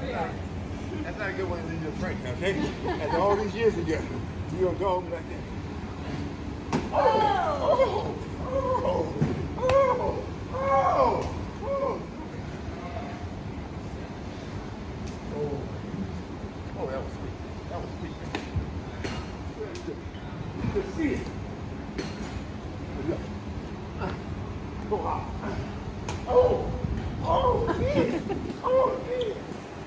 That's not a good way to leave your friend, okay? After all these years together, you're gonna go home like that. Oh! Oh, that was sweet. That was sweet. You could see it. Go out. Oh! Oh, man. Oh, man.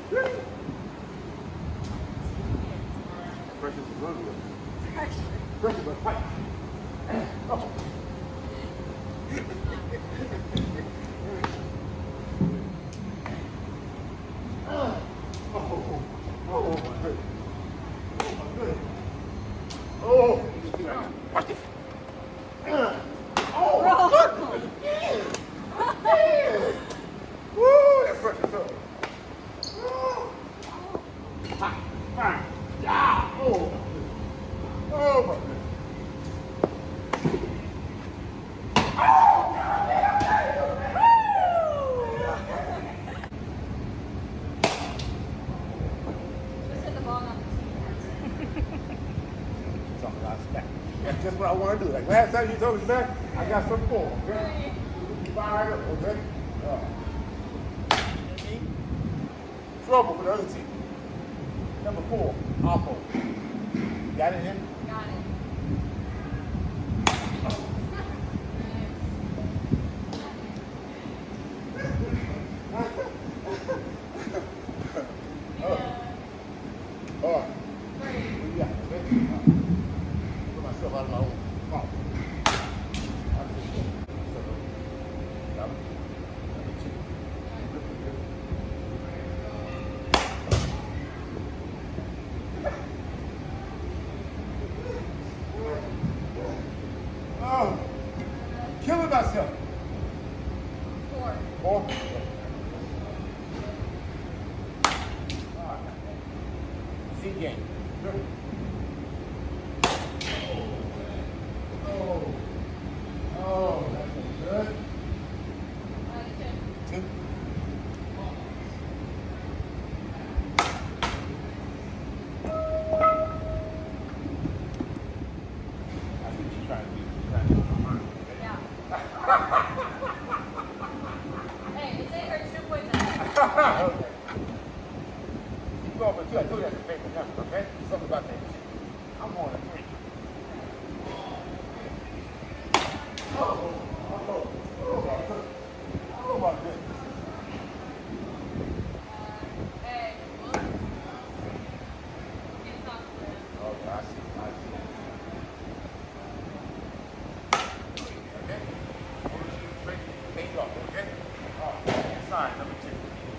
Pressure is running. Pressure, but fight. Oh. Watch this. Woo, that pressure's up. Fine. Yeah. Oh, my goodness. That's just what I want to do. Like last time you told me back, I got some more. Okay? Fire up, okay? Trouble for the other team. Number 4, Alpo. Got it in? Got it. All right. What you got? Okay? Put myself out of my own problem. Number 2. Oh, killing myself. 4. 4. C game. Oh, that's good. 2. Hey, it hurts 2 points. Okay. You go for 2. I told you that's a favorite number, okay? Something about that. I'm going to 3. Oh my goodness. Hey, well, Okay, I see. Okay? Take off, okay? All right, inside, number 2.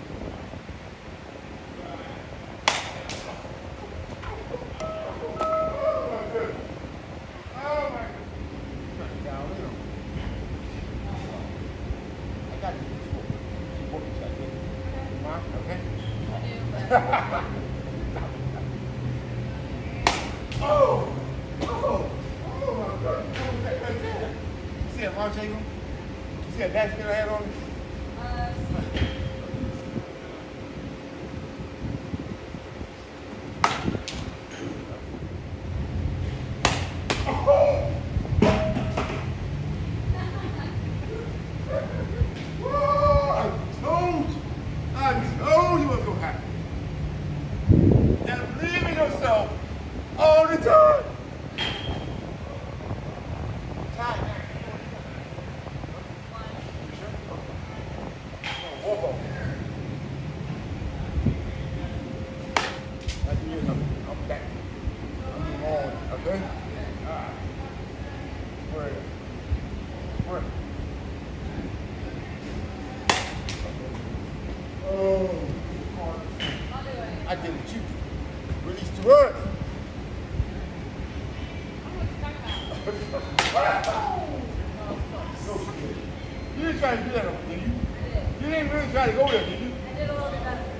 Okay? Oh my God. You see that launch angle? You see that back spin I had on it? I told you what's going to happen. And believe in yourself all the time. Time. Walk off. I'm back. I'm on, okay? All right. Spread. Oh, I did it, you released too early. You didn't try to do that, did you? You didn't really try to go there, did you? I did a little bit better.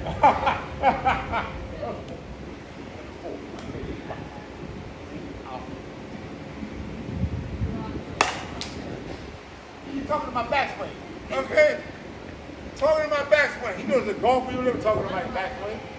You're talking to my backswing, okay? Talking about backswing. He knows the golfer, you never talking about backswing.